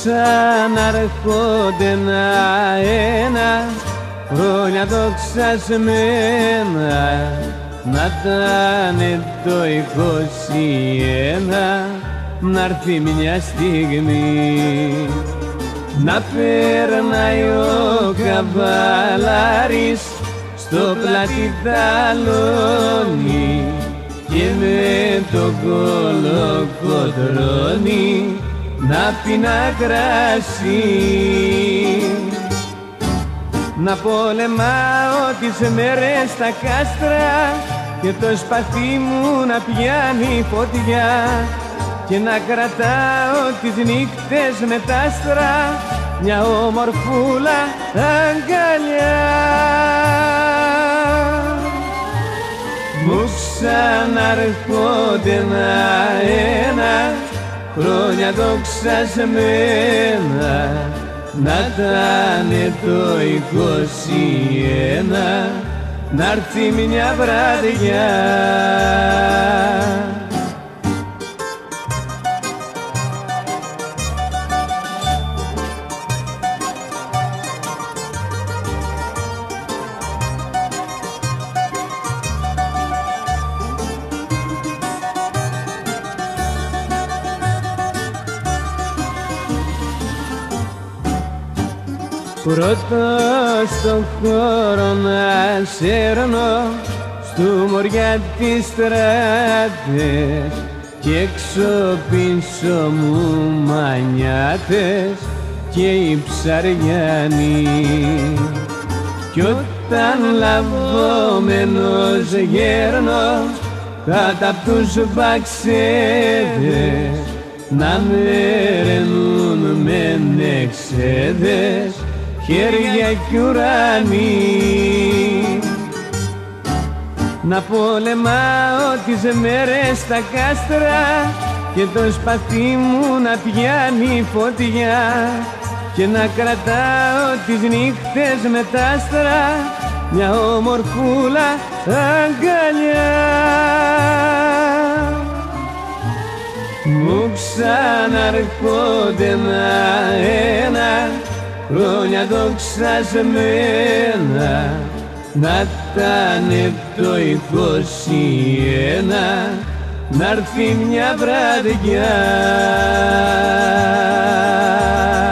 ξανάρχονται ένα-ένα χρόνια δοξασμένα, να τάνε το 21, να'ρθεί μια στιγμή να περνάει ο καβαλάρης στο πλάτη ταλόνι και με το κολοκοντρώνει να πίνει κρασί. Να πολεμάω τις μέρες στα κάστρα και το σπαθί μου να πιάνει φωτιά και να κρατάω τις νύχτες με τ' άστρα μια ομορφούλα αγκαλιά. Μου ξανάρχονται ένα-ένα χρόνια δοξασμένα, να τάνε το 21, να'ρθεί μια βραδιά. Πρώτος στον χώρο να σέρνω στου μωριά τις στράτες και έξω πίσω μου μανιάτες και οι ψαριάνοι. Κι όταν λαβόμενος γέρνω κάτω απ' τους μπαξέδες να με ρενούν με νεξέδες χέρια κι ουρανοί. Να πολεμάω τις μέρες στα κάστρα και το σπαθί μου να πιάνει φωτιά και να κρατάω τις νύχτες με τ' άστρα μια ομορφούλα αγκαλιά. Μου ξανάρχονται ένα-ένα χρόνια δοξασμένα, να τάνε το 21, να'ρθεί μια βραδιά.